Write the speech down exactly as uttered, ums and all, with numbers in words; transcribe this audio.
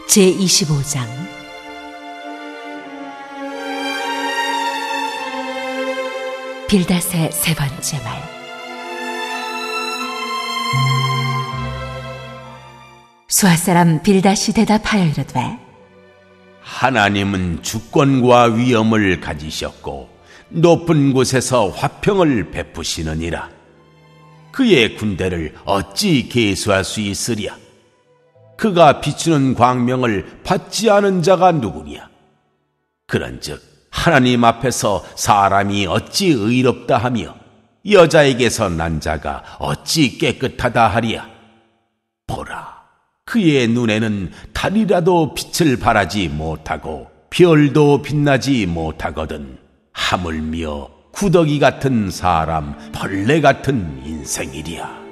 제이십오 장 빌닷의 세 번째 말. 수아 사람 빌닷이 대답하여 이르되, 하나님은 주권과 위엄을 가지셨고 높은 곳에서 화평을 베푸시느니라. 그의 군대를 어찌 계수할 수 있으랴? 그가 비추는 광명을 받지 않은 자가 누구냐? 그런즉 하나님 앞에서 사람이 어찌 의롭다 하며 여자에게서 난 자가 어찌 깨끗하다 하랴? 보라, 그의 눈에는 달이라도 빛을 발하지 못하고 별도 빛나지 못하거든 하물며 구더기 같은 사람, 벌레 같은 인생이랴.